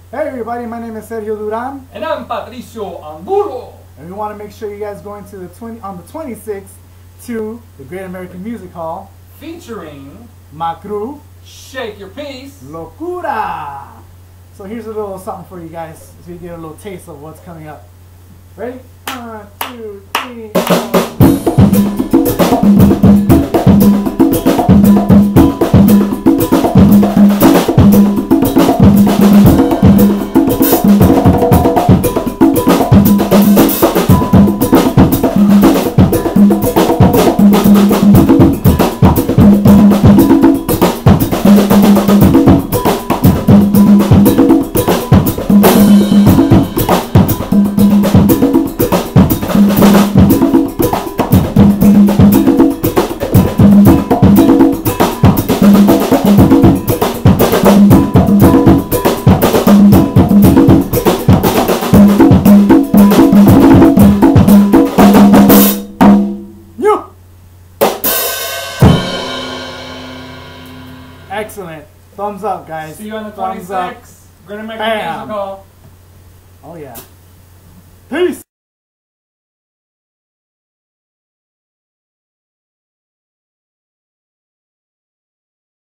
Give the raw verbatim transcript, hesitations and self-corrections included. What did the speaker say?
Hey everybody, my name is Sergio Duran. And I'm Patricio Angulo. And we want to make sure you guys go into the twenty on the twenty-sixth to the Great American Music Hall. Featuring my crew, Shake Your Piece, LoCura. So here's a little something for you guys so you get a little taste of what's coming up. Ready? One, two, three, Excellent. Thumbs up, guys. See you on the Thumbs twenty-sixth. Great American Music Hall. Oh, yeah. Peace.